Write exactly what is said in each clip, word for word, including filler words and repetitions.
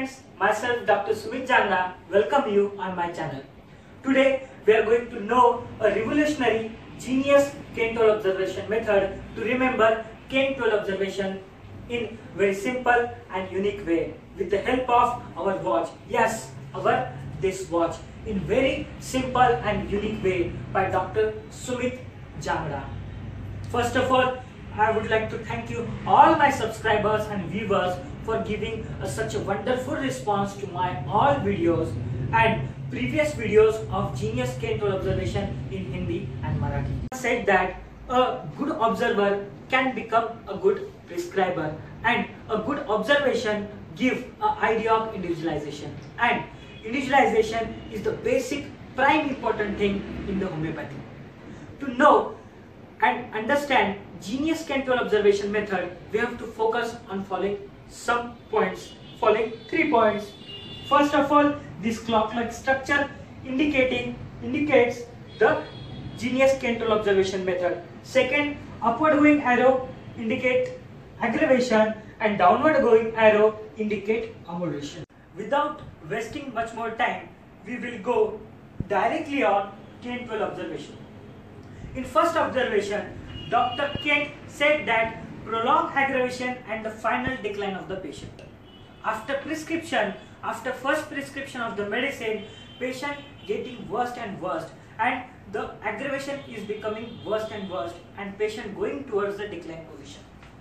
friends, myself Doctor Sumeet Jangada welcome you on my channel. Today we are going to know a revolutionary genius cane tool observation method to remember cane tool observation in very simple and unique way with the help of our watch. Yes, our this watch in very simple and unique way by Doctor Sumeet Jangada. First of all, I would like to thank you all my subscribers and viewers for giving uh, such a wonderful response to my all videos and previous videos of genius cane tool observation in Hindi and Marathi. I said that a good observer can become a good prescriber, and a good observation give an idea of individualization, and individualization is the basic prime important thing in the homeopathy. To know and understand genius cane tool observation method, we have to focus on following some points, following three points. First of all, this clock-like structure indicating indicates the genius cane tool observation method. Second, upward going arrow indicate aggravation and downward going arrow indicate ameliorate. Without wasting much more time, we will go directly on cane tool observation. In first observation, Doctor Kent said that prolonged aggravation and the final decline of the patient. After prescription, after first prescription of the medicine, patient getting worse and worse, and the aggravation is becoming worse and worse, and patient going towards the decline position.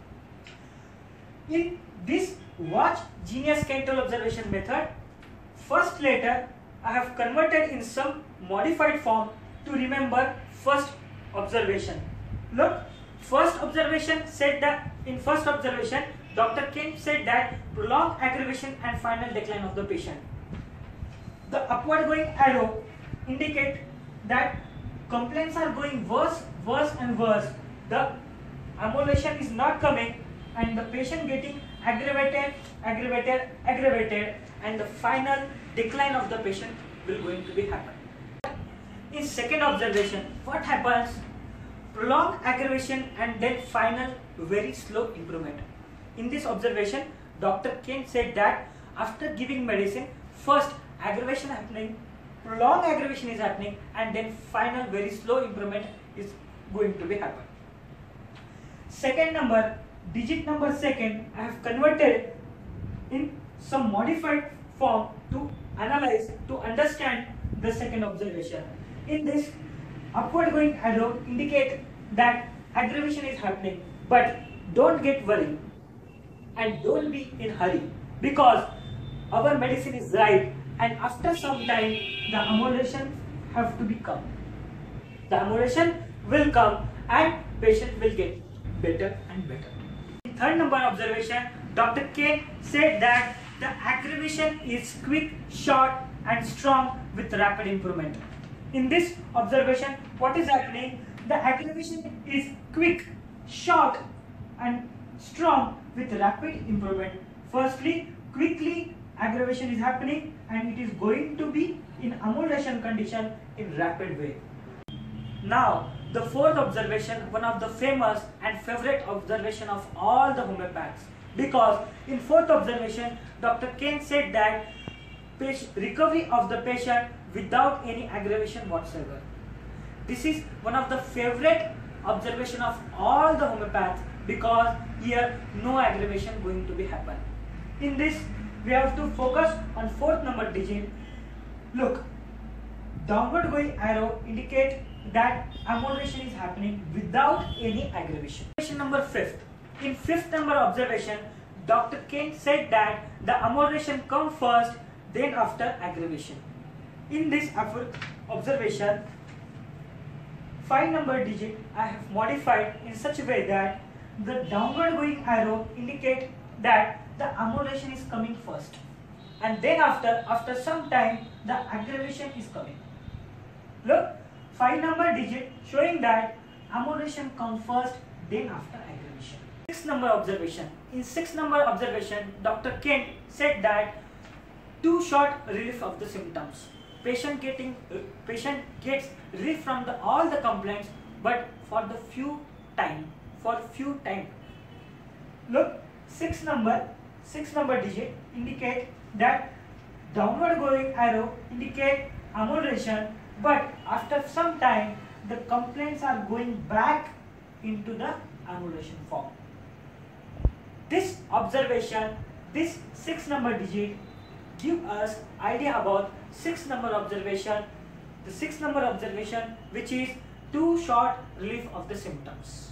In this watch genius cane tool observation method, first letter I have converted in some modified form to remember first observation. Look, first observation said that in first observation Doctor Kent said that prolonged aggravation and final decline of the patient. The upward going arrow indicate that complaints are going worse, worse and worse. The ameliorate is not coming and the patient getting aggravated, aggravated, aggravated, and the final decline of the patient will going to be happen. In second observation, what happens? Prolonged aggravation and then final very slow improvement. In this observation, Doctor Kent said that after giving medicine, first aggravation happening, prolonged aggravation is happening, and then final very slow improvement is going to be happen. Second number, digit number second, I have converted in some modified form to analyze, to understand the second observation. In this, upward going arrow indicate that aggravation is happening, but don't get worried and don't be in hurry, because our medicine is right, and after some time the ameliorate have to become. The ameliorate will come and patient will get better and better. In third number observation, Doctor K said that the aggravation is quick, short and strong with rapid improvement. In this observation, what is happening? The aggravation is quick, short and strong with rapid improvement. Firstly, quickly aggravation is happening and it is going to be in ameliorate condition in rapid way. Now, the fourth observation, one of the famous and favorite observation of all the homeopaths, because in fourth observation, Doctor Kent said that recovery of the patient without any aggravation whatsoever. This is one of the favorite observation of all the homeopaths, because here no aggravation going to be happen. In this, we have to focus on fourth number digit. Look, downward going arrow indicate that ameliorate is happening without any aggravation. Observation number fifth. In fifth number observation, Doctor Kent said that the ameliorate come first, then after aggravation. In this observation, five number digit I have modified in such a way that the downward going arrow indicate that the ameliorate is coming first, and then after after some time the aggravation is coming. Look, five number digit showing that ameliorate come first, then after aggravation. Six number observation. In six number observation, Doctor Kent said that too short relief of the symptoms. Patient getting uh, patient gets relief from the all the complaints, but for the few time, for few time. Look, six number, six number digit indicate that downward going arrow indicate amelioration, but after some time the complaints are going back into the amelioration form. This observation, this six number digit give us idea about six number observation, the six number observation which is too short relief of the symptoms.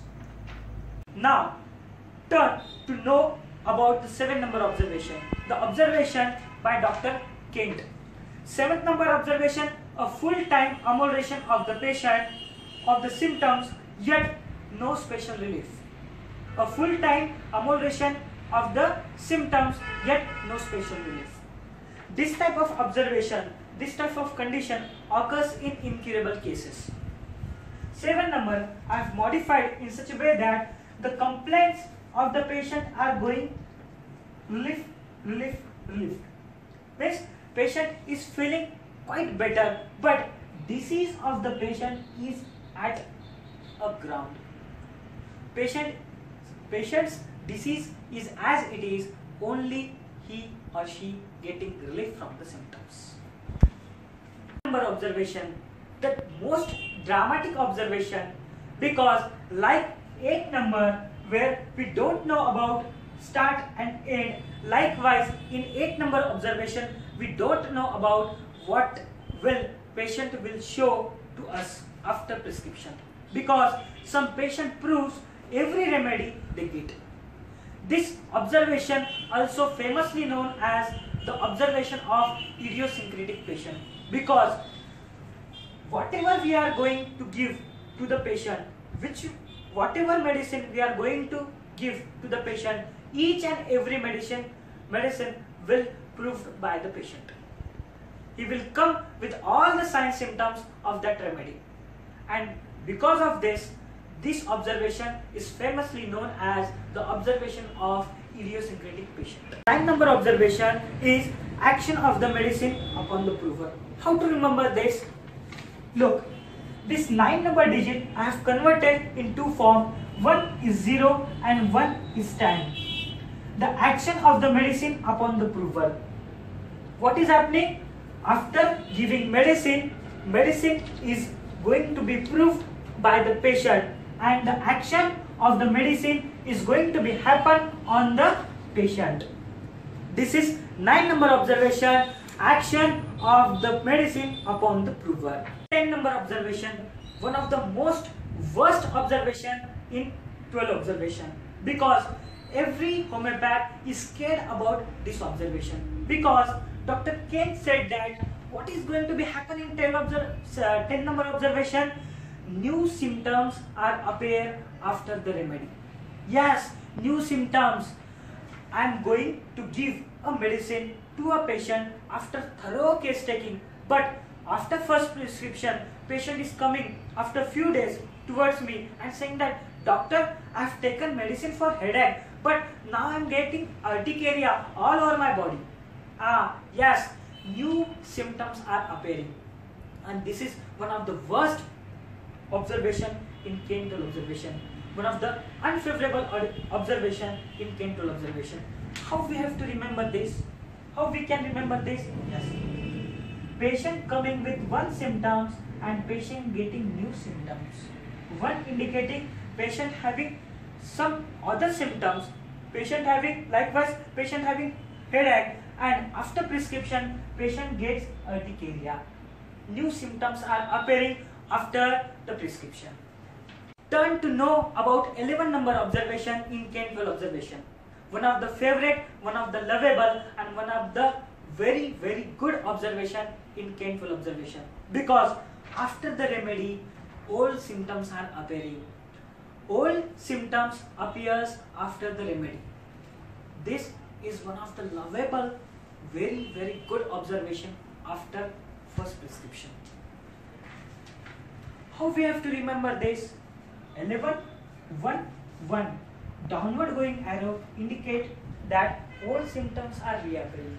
Now turn to know about the seven number observation, the observation by Doctor Kent. Seventh number observation, a full time amelioration of the patient of the symptoms yet no special relief. A full time amelioration of the symptoms yet no special relief. This type of observation, this type of condition occurs in incurable cases. Seven number I have modified in such a way that the complaints of the patient are going relief, relief, relief. Means patient is feeling quite better, but disease of the patient is at a ground. Patient, patient's disease is as it is, only he or she getting relief from the symptoms. Number observation, the most dramatic observation, because like eight number where we don't know about start and end, likewise in eight number observation we don't know about what will patient will show to us after prescription, because some patient proves every remedy they get. This observation also famously known as the observation of idiosyncratic patient, because whatever we are going to give to the patient, which whatever medicine we are going to give to the patient, each and every medicine medicine will proved by the patient. He will come with all the signs symptoms of that remedy, and because of this, this observation is famously known as the observation of idiosyncratic patient. Nine number observation is action of the medicine upon the prover. How to remember this? Look, this nine number digit I have converted in two forms. One is zero and one is ten. The action of the medicine upon the prover. What is happening? After giving medicine, medicine is going to be proved by the patient, and the action of the medicine is going to be happen on the patient. This is nine number observation, action of the medicine upon the prover. ten number observation, one of the most worst observation in twelve observation, because every homeopath is scared about this observation, because Doctor Kent said that what is going to be happening in ten, uh, ten number observation? New symptoms are appear after the remedy. Yes, new symptoms. I am going to give a medicine to a patient after thorough case taking, but after first prescription, patient is coming after few days towards me and saying that, doctor, I have taken medicine for headache, but now I am getting urticaria all over my body. Ah, yes, new symptoms are appearing, and this is one of the worst observation in Kent-twelve observation, one of the unfavorable observation in Kent-twelve observation. How we have to remember this? How we can remember this? Yes. Patient coming with one symptoms and patient getting new symptoms. One indicating patient having some other symptoms, patient having likewise patient having headache, and after prescription patient gets urticaria. New symptoms are appearing after the prescription. Turn to know about eleven number observation in Kent-twelve observation. One of the favorite, one of the lovable, and one of the very very good observation in Kent-twelve observation, because after the remedy old symptoms are appearing. Old symptoms appears after the remedy. This is one of the lovable, very very good observation after first prescription. How we have to remember this? eleven, one, one. Downward going arrow indicate that old symptoms are reappearing.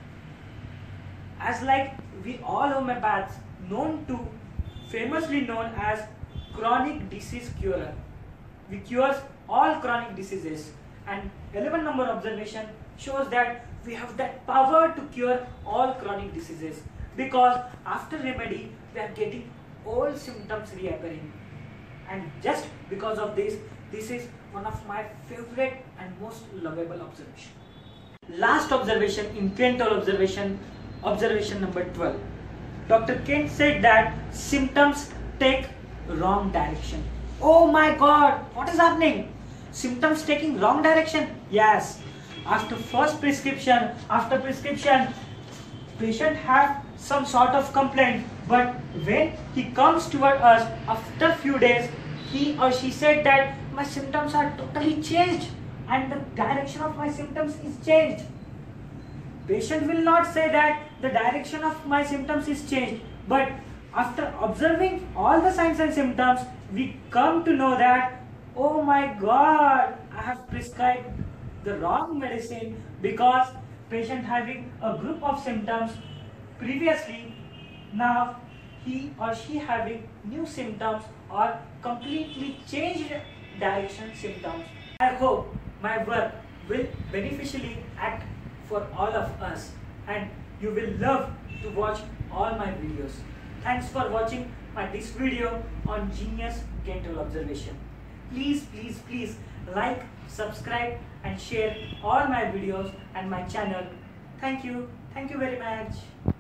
As like we all homeopaths known to, famously known as chronic disease curer. We cures all chronic diseases, and eleven number observation shows that we have that power to cure all chronic diseases, because after remedy we are getting all symptoms reappearing. And just because of this, this is one of my favorite and most lovable observation. Last observation in Kentall observation, observation number twelve. Doctor Kent said that symptoms take wrong direction. Oh my God, what is happening? Symptoms taking wrong direction? Yes. After first prescription, after prescription, patient have some sort of complaint, but when he comes toward us after few days, he or she said that my symptoms are totally changed and the direction of my symptoms is changed. Patient will not say that the direction of my symptoms is changed, but after observing all the signs and symptoms, we come to know that, oh my God, I have prescribed the wrong medicine, because patient having a group of symptoms previously, now he or she having new symptoms or completely changed direction symptoms. I hope my work will beneficially act for all of us, and you will love to watch all my videos. Thanks for watching my this video on Genius Kentall observation. Please, please, please like, subscribe and share all my videos and my channel. Thank you. Thank you very much.